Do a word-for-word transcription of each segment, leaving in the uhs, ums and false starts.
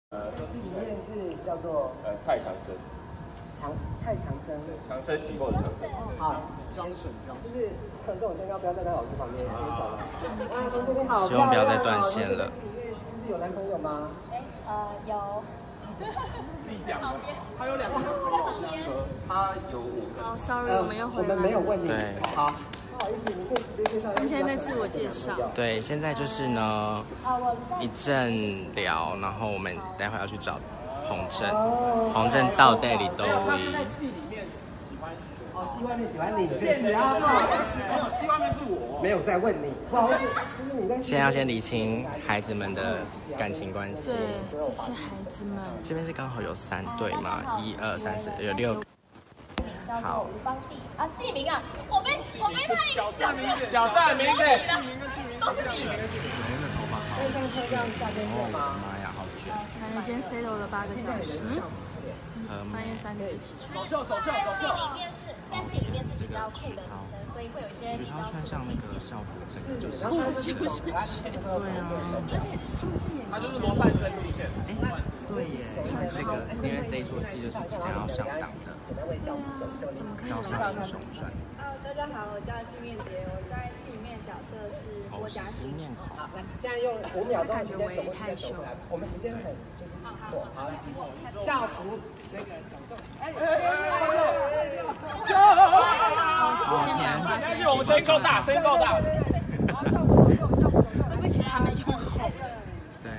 呃，里面是叫做呃蔡强生， 强蔡强生， 强生体魄的强生。 好，江省江，就是可能这种身高不要站在老师旁边，可以走了。啊，同学你好， 希望不要再断线了。 是有男朋友吗？ 哎，呃，有。 自己讲。 他有两个男朋友， 他有五个。 哦 ，sorry，我们又回来。 我们没有问你。 对。 好，不好意思，你可以直接介绍。 他们现在在自我介绍。 对，现在就是呢，一阵聊，然后我们待会要去找洪正，洪正到底里都位。 哦，戏外面喜欢你，是啊，不好意思，没有，戏外面是我，没有在问你，不好意思，就是你在。 现在要先理清孩子们的感情关系。 对，这是孩子们。 这边是刚好有三对嘛，一二三四，有六个。 好，吴邦娣啊，戏名啊，我被我被他影响。 角色名字， 戏名跟剧名都是艺名。 男人的头发好。 那上车这样下边对吗？ 妈呀，好卷！ 男人今天 settle 了八个小时，嗯，半夜三点就起床。 走秀走秀走秀。在戏里面是，在戏里面是比较酷的女生，所以会有一些徐涛穿上那个校服，整个就是。 然后就是学，对啊，而且他们是演， 他就是模范生路线。 哎，对耶，这个因为这一出戏就是即将要上档的《高尚英雄传》。 哦，大家好，我叫金面杰，我在戏里面角色是郭嘉欣。 好，来，现在用五秒钟时间走过去再走回来，我们时间很就是过，好来，校服那个走秀，哎哎哎哎！ 相信我们声音够大，声音够大。 对不起，他们用吼。 对。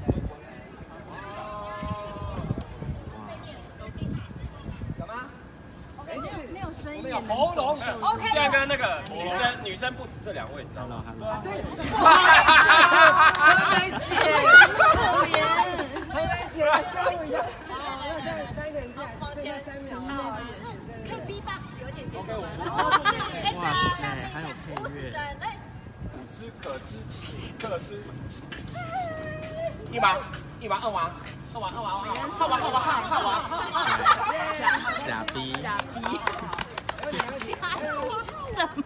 有吗？没事， 没有声音。 有喉咙。OK。现在跟那个女生，女生不止这两位，你知道吗？ 对， 何梅姐，可怜。 何梅姐，教一下。好，那现在三个人进来， 往前三秒。 看 B box 有点阶段。 哇塞，还有配乐。 可吃可吃可吃。一麻一麻二麻二麻二麻二麻二麻二麻二麻。 假逼。 假逼。假逼什么？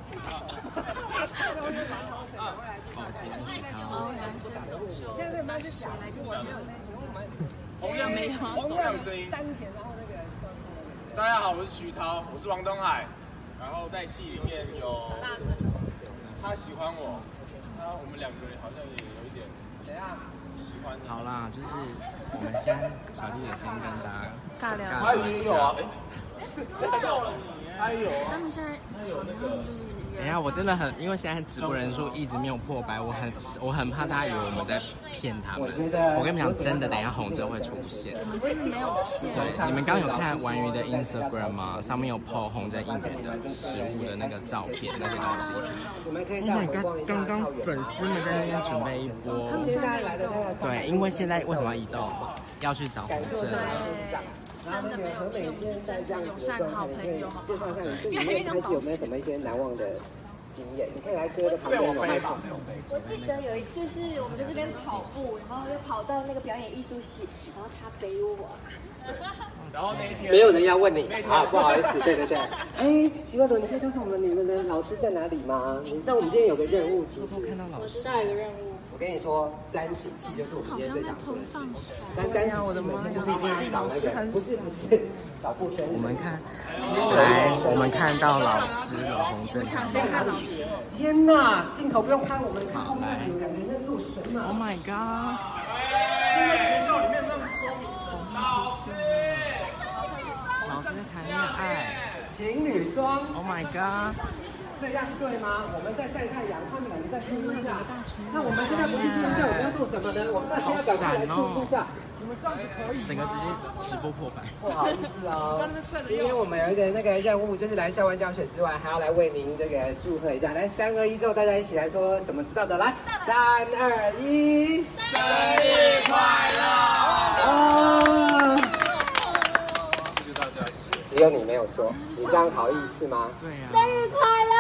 现在这班是谁来跟我没有在一起？我们红人没有，红人有声音。 丹田，然后那个。 大家好，我是徐涛，我是王东海，然后在戏里面有他喜欢我，那我们两个人好像也有一点怎样喜欢。 好啦，就是我们先小记者先跟大家尬聊。 他也有啊，谁叫了你？他有啊。 他们现在他们就是。 等一下，我真的很，因为现在直播人数一直没有破百，我很我很怕大家以为我们在骗他们。我跟你们讲，真的，等一下洪正会出现。 我们真的没有骗。 对，你们刚有看玩鱼的 Instagram 吗？上面有 po 洪正应援的食物的那个照片那些东西。 我们可以 Oh my god！ 刚刚粉丝们在那边准备一波。 现在来的对，因为现在为什么要移动？要去找洪正。 真的没有骗，我们真诚友善好朋友，介绍一下你这里面开始有没有什么一些难忘的经验？你可以来哥的旁边有麦克风。 我记得有一次是我们在这边跑步，然后就跑到那个表演艺术系，然后他背我。 然后那一天没有人要问你啊，不好意思，对对对。哎，徐冠伦，你可以告诉我们你们的老师在哪里吗？你知道我们今天有个任务，其实我知道有个任务。 我跟你说，沾喜气就是我们今天最想做的事。但沾喜气本身就是一定要找那个，不是不是找护生。 我们看，来，我们看到老师的洪正。 抢先看老师。 天哪，镜头不用看我们，后面有两个人在做什么 ？Oh my god！ 学校里面这么说明。 老师，老师在谈恋爱。 情侣装 ！Oh my god！ 这样对吗？我们在晒太阳，他们两个在树下。那我们现在不是树下，我们要做什么呢？我们在要赶快来树下。你们这样子可以？ 整个直接直播破百。 不好意思哦，今天我们有一个那个任务，就是来校外教学之外，还要来为您这个祝贺一下。来，三二一之后，大家一起来说什么知道的？来，三二一， 生日快乐！ 哦， 谢谢大家。 只有你没有说，你这样好意思吗？ 对呀。 生日快乐！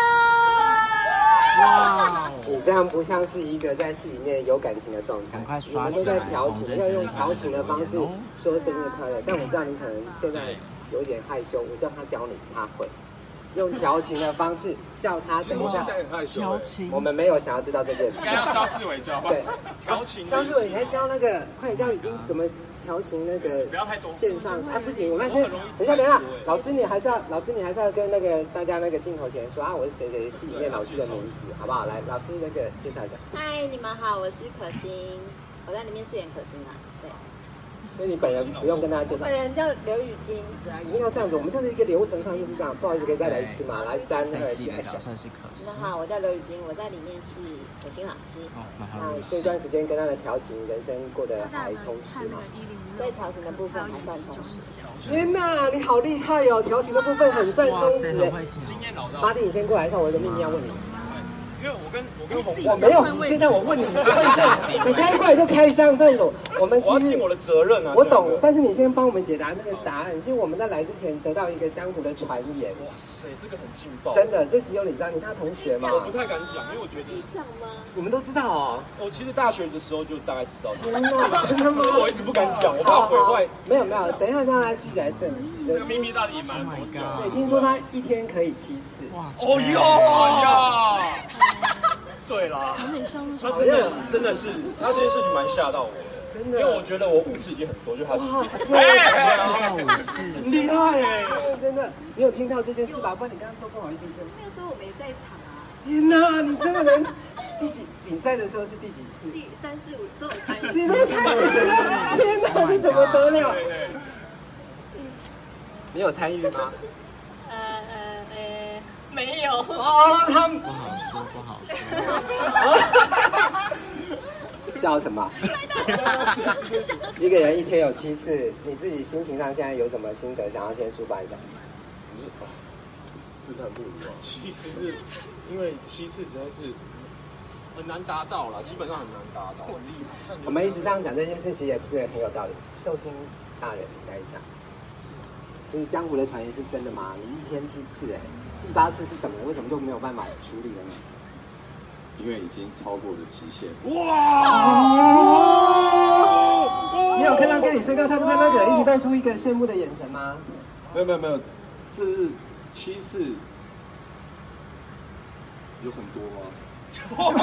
哇，你这样不像是一个在戏里面有感情的状态。你们都在调情，要用调情的方式说生日快乐。但我知道你可能现在有点害羞，我叫他教你，他会。 用调情的方式叫他等一下。 调情， 我们没有想要知道这件事。 应该要肖志伟教吧？对，调情。 肖志伟，你还教那个快点教已经怎么调情那个？ 不要太多。 线上啊，不行，我们先等一下，等一下，老师你还是要，老师你还是要跟那个大家那个镜头前说啊，我是谁谁戏里面老师的名字，好不好？来，老师那个介绍一下。 嗨，你们好，我是可心，我在里面饰演可心啊。对。 所以你本人不用跟大家介绍。 本人叫刘雨晶。 对啊，一定要这样子。我们就是一个流程上就是这样。不好意思，可以再来一次吗？来，三二一， 的角色是可心。 你们好，我叫刘雨晶，我在里面是可心老师。 哦，蛮好那这段时间跟他的调情人生过得还充实吗？ 对调情的部分还算充实。 天哪，你好厉害哦！调情的部分很算充实哎。 经验老道。 巴蒂，你先过来一下，我有个秘密要问你。 因为我跟我跟红， 我没有。现在我问你，你问这，你开过来就开箱这种，我们我要尽我的责任啊。 我懂，但是你先帮我们解答那个答案。其实我们在来之前得到一个江湖的传言。 哇塞，这个很劲爆。 真的，这只有你知道，你他同学吗？ 我不太敢讲，因为我觉得。 讲吗？ 我们都知道哦。 我其实大学的时候就大概知道。 真的吗？真的吗？ 我一直不敢讲，我怕毁坏。 没有没有，等一下让他自己来证实。 这个秘密到底隐瞒了多久？ 对，听说他一天可以七次。 哇塞！ 哦哟呀！对啦，他真的真的是，他这件事情蛮吓到我的， 真的， 因为我觉得我五次已经很多，就他七次， 哎，五次，厉害哎，真的，你有听到这件事吧？不然你刚刚说不好意思说， 那个时候我没在场啊。 天哪，你这个人，第几？你在的时候是第几次？ 第三四五都有参与。 你都参与了，天哪，你怎么得了？你有参与吗？ 呃呃呃，没有。 哦，他们不好说，不好说。 笑什么？一个人一天有七次，你自己心情上现在有什么心得，想要先抒发一下？ 自叹不如啊！其实因为七次实在是很难达到啦，基本上很难达到。 我们一直这样讲这件事情也不是很有道理。寿星大人，你来一下。就是江湖的传言是真的吗？你一天七次哎，第八次是什么？为什么就没有办法处理了呢？ 因为已经超过了期限。 哇！你有看到跟你身高差不多那个人一起扮出一个羡慕的眼神吗？ 没有没有没有，这是七次，有很多吗？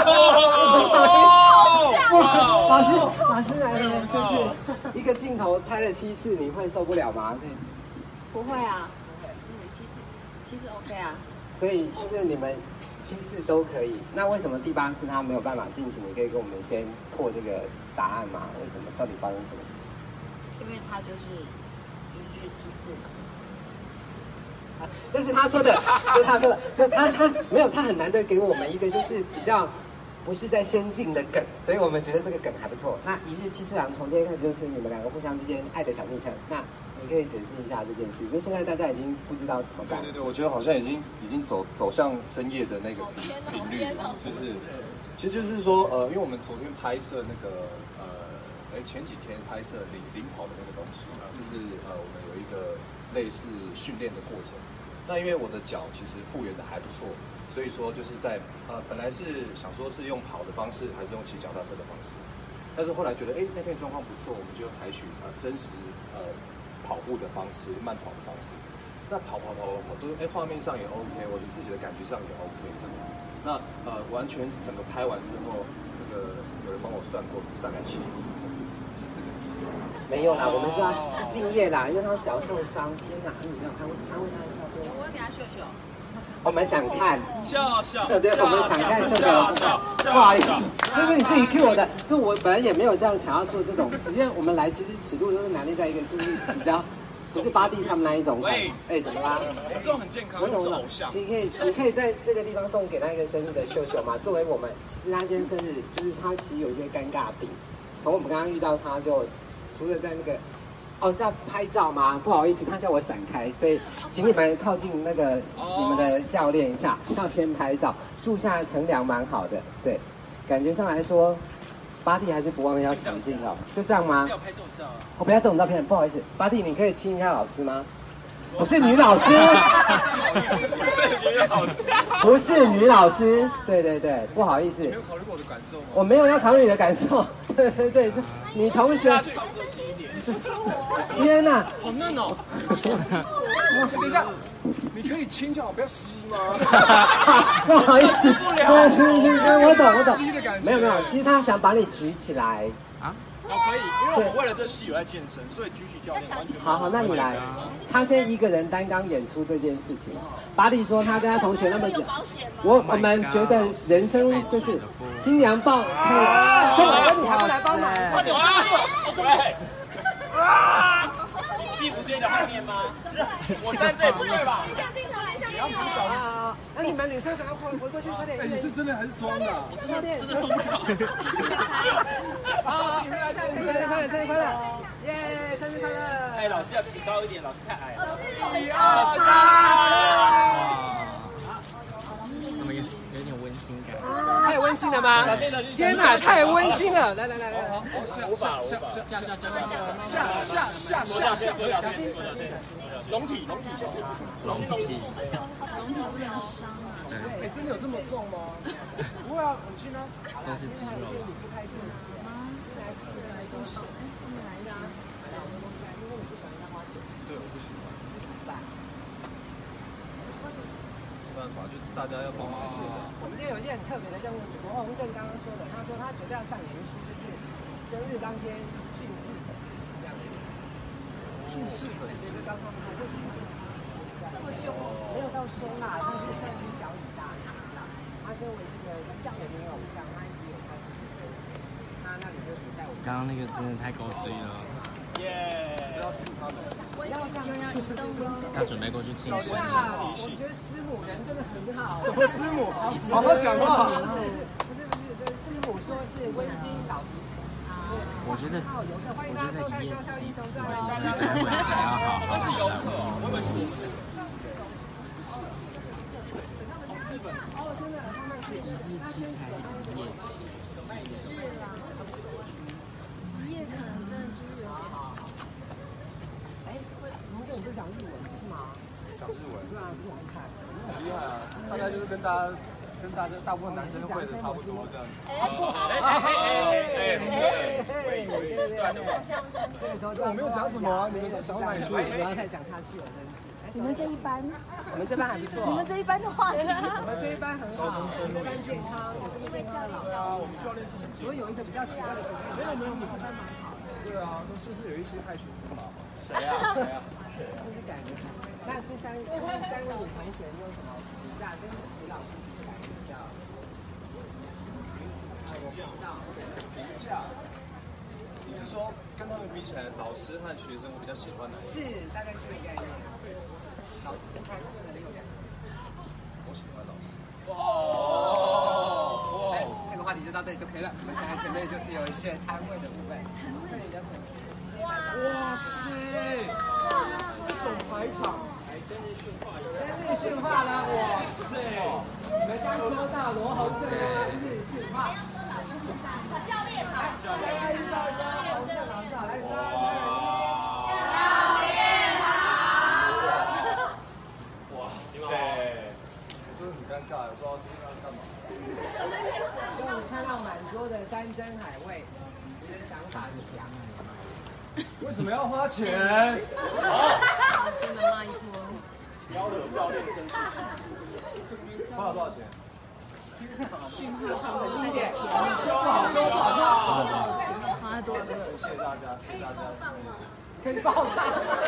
老师，老师来了，就是一个镜头拍了七次，你会受不了吗？ 不会啊，嗯，七次，七次 OK 啊。 所以就是你们七次都可以，那为什么第八次他没有办法进行？你可以跟我们先破这个答案吗？为什么？到底发生什么事？ 因为他就是一日七次。 啊，这是他说的，这是他说的，就他他没有，他很难得给我们一个就是比较不是在先进的梗，所以我们觉得这个梗还不错。那一日七次郎从今天开始就是你们两个互相之间爱的小昵称，那你可以解释一下这件事，就现在大家已经不知道怎么办。 对对对，我觉得好像已经已经走走向深夜的那个频率了，就是其实就是说呃，因为我们昨天拍摄那个呃，哎前几天拍摄领领跑的那个东西嘛，就是呃我们有一个类似训练的过程。那因为我的脚其实复原的还不错，所以说就是在呃本来是想说是用跑的方式，还是用骑脚踏车的方式，但是后来觉得哎那天状况不错，我们就采取呃真实呃跑步的方式，慢跑的方式。那跑跑跑跑跑都哎画面上也 OK， 我的自己的感觉上也 OK 这样子。那呃完全整个拍完之后，那个有人帮我算过，大概七次，是这个意思。 没有啦，我们是要是敬业啦，因为他脚受伤。天哪，你没有看过他为他的笑声？ 我会给他秀秀。 我们想看， 笑笑， 对对，我们想看秀秀。不好意思，这是你自己 cue 我的，就我本来也没有这样想要做这种。实际上我们来其实尺度都是拿捏在一个就是比较。不是巴蒂他们那一种感，哎，怎么啦？ 我这种很健康， 我懂了。 偶像。 其实可以，你可以在这个地方送给他一个生日的秀秀嘛。作为我们，其实他今天生日，就是他其实有一些尴尬病。从我们刚刚遇到他就，除了在那个，哦，叫拍照吗？不好意思，他叫我闪开，所以请你们靠近那个你们的教练一下，要先拍照。树下乘凉蛮好的，对，感觉上来说。巴蒂还是不忘要前进哦，就这样吗？ 要拍这种照啊！ 我不要这种照片，不好意思，巴蒂，你可以亲一下老师吗？不是女老师， 不是女老师， 不是女老师，对对对，不好意思。 没有考虑过我的感受吗？ 我没有要考虑你的感受，对对对，女同学。天哪， 好嫩哦！ 等一下，你可以亲就好，不要吸吗？ 不好意思，对是是是，我懂我懂。 吸的感觉。 没有没有，其实他想把你举起来。 啊？哦，可以，因为我们为了这戏有在健身，所以举起教练完全。 好好，那你来。他先一个人担纲演出这件事情。巴黎说他跟他同学那么久，我我们觉得人生就是新娘抱，这老哥你还不来帮忙？ 快点，我加入。对。啊！戏服店的画面吗？我站这不对吧？ 你要扶手啊！那你们女生想要回回过去快点。 哎，你是真的还是装的？ 真的真的受不了。 好，生日快乐，生日快乐！耶，生日快乐！ 哎，老师要提高一点，老师太矮了。 一二三。怎么有有点温馨感？ 太温馨了吗？天哪，太温馨了！来来来来， 五把五把，下下下下下下下下下，龙体龙体龙体。 哎，真的有这么重吗？不会啊，很轻啊。 都是肌肉。 办法，就是大家要帮忙。 是的，我们今天有一件很特别的任务，罗宏正刚刚说的，他说他绝对要上演一出，就是生日当天训斥粉丝这样的意思。 训斥粉丝， 就刚他们说那么凶，没有到凶啦，但是算是小以大义啦。他身为一个全民偶像，他一直有他自己的角色，他那里就不带我们。 刚刚那个真的太高追了。 耶！不要训他们。 要准备过去庆祝。 我觉得师母人真的很好。 什么师母？好好讲话。 不是不是不是，师母说是温馨小提醒。 我觉得， 我觉得一夜七次， 还要好好是游客，我以为是我们。 是一日七次还是一夜七次？ 一夜可能真的就是有点。 哎，如果你不讲日文是吗？ 讲日文， 对啊，是很惨， 很厉害啊！大概就是跟大家。跟大家大部分男生会的差不多这样子。 哎哎哎哎哎！ 对对对， 我没有讲什么啊，你们说想到哪里去？ 不要再讲下去了，真是。 你们这一班， 我们这班还不错。 你们这一班的话， 我们这一班很好，我们这班健康，因为教练对啊，我们教练是很紧。 所以有一个比较奇怪的学生，没有没有，你们班蛮好。 对啊，都就是有一些害学生嘛。 谁啊？谁啊？ 就是感觉。那这三这三位女同学，你有什么评价跟徐老师比来比较？ 评价，你是说跟他们比起来，老师和学生我比较喜欢哪一个？ 是，大概是这个概念。老师不开心的六两。 我喜欢老师。 哦。哎，这个话题就到这里就可以了。我们现在前面就是有一些摊位的部分，看你的粉丝。 哇塞！这种排场， 生日训话啦！哇塞！你们刚收到罗宏正的生日训话。教练好，教练好，洪正老师好，来三二一，教练好。 哇塞！就是很尴尬，不知道今天要干嘛。 就你看到满桌的山珍海味，你的想法是怎样？ 为什么要花钱？ 好，先的那一波。 交流教练生日， 花了多少钱？ 训话上的经典， 收好收好， 花了多少？ 谢谢大家，谢谢大家。 可以报账。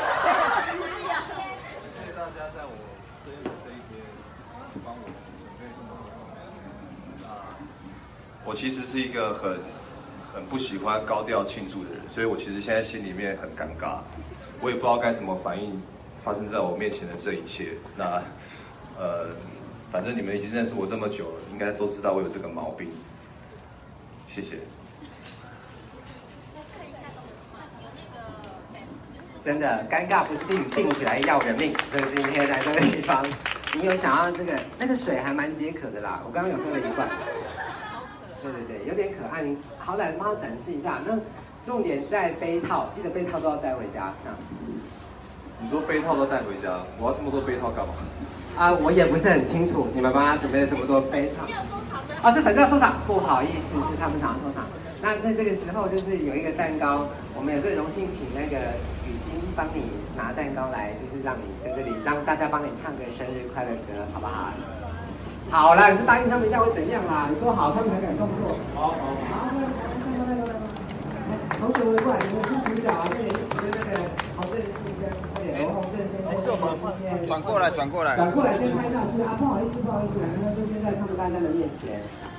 谢谢大家在我生日这一天帮我准备这么多东西。啊，我其实是一个很很不喜欢高调庆祝的人，所以我其实现在心里面很尴尬，我也不知道该怎么反应发生在我面前的这一切。那呃，反正你们已经认识我这么久了，应该都知道我有这个毛病。谢谢。 真的尴尬不定，定起来要人命。所以今天来这个地方，你有想要这个那个水还蛮解渴的啦，我刚刚有喝了一罐。对对对，有点可爱，你好歹帮他展示一下。那重点在杯套，记得杯套都要带回家。那你说杯套都带回家，我要这么多杯套干嘛？ 啊，我也不是很清楚，你们帮他准备了这么多杯套。啊，是粉丝要收藏，不好意思，是他们想要收藏。 那在这个时候，就是有一个蛋糕，我们有最荣幸请那个雨晶帮你拿蛋糕来，就是让你在这里让大家帮你唱个生日快乐歌，好不好？好啦，你就答应他们一下会怎样啦？你说好，他们才敢动作。好好好，来来来来来来，同学围过来，你们是主角啊，跟你一起跟那个洪正先生，快点，罗洪正先生。是我们转过来，转过来， 转过来先拍照是啊，不好意思，不好意思，那就现在他们大家的面前。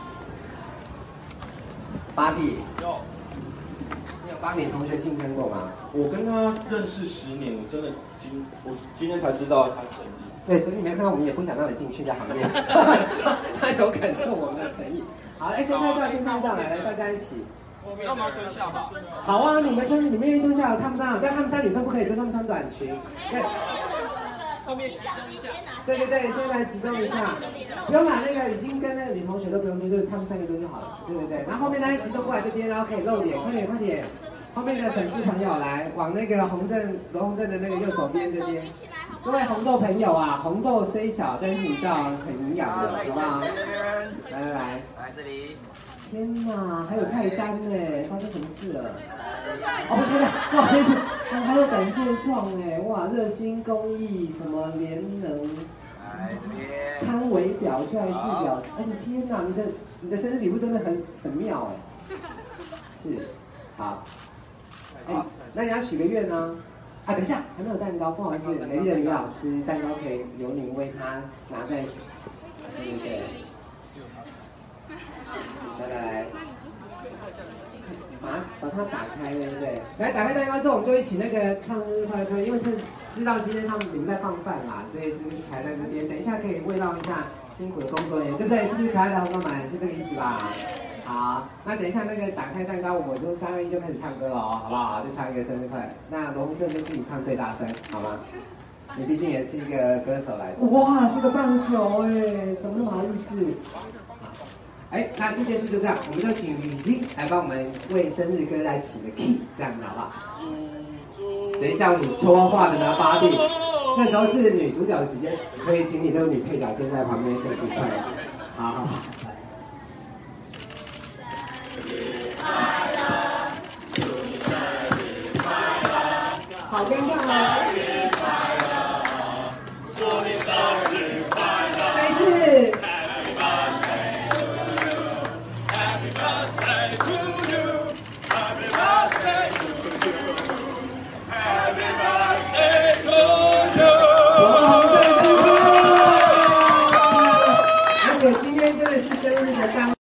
巴蒂，有，你有帮你同学庆生过吗？ 我跟他认识十年，我真的今我今天才知道他生日。 对，所以你没有看到，我们也不想让你进去这行业。他有感受我们的诚意。好，哎，先拍照，先拍照，来来，大家一起。 要吗？蹲下吧。 好啊，你们蹲，你们愿意蹲下，看不到，但他们三女生不可以蹲，他们穿短裙。对。 后面相机先拿。 对对对，先来集中一下，不用把那个已经跟那个女同学都不用蹲，就是他们三个蹲就好了。对对对，然后后面大家集中过来这边，然后可以露脸，快点快点。后面的粉丝朋友来，往那个洪正罗洪正的那个右手边这边。各位红豆朋友啊，红豆虽小，但是你知道很营养的，好不好？来来来， 来这里。 天哪，还有菜单呢，发生什么事了？哦，真的，不好意思，哦、还有感谢状哎，哇，热心公益什么联能，康维表、帅气表，而且天哪，你的你的生日礼物真的很很妙哎，是，好，哎，那你要许个愿呢？啊，等一下，还没有蛋糕，不好意思，美丽的女老师，蛋糕可以由您为她拿在，对对对。来来来，把它把它打开，对不对？来打开蛋糕之后，我们就一起那个唱生日快乐歌，因为是知道今天他们你们在放饭啦，所以这个才在这边。等一下可以慰劳一下辛苦的工作人员，对不对？是不是可爱的红妈妈？是这个意思吧？好，那等一下那个打开蛋糕，我就三二一就开始唱歌了哦，好不好？就唱一个生日快乐。那罗洪正就自己唱最大声，好吗？你毕竟也是一个歌手来的。哇，是个棒球哎，怎么那么好意思？哎，那这件事就这样，我们就请雨晶来帮我们为生日歌来起个 key， 这样子好不好？谁叫你戳话的呢，巴蒂？这时候是女主角的时间，可以请你这个女配角先在旁边休息一下。好好好。生日快乐，祝你生日快乐。好尴尬哦。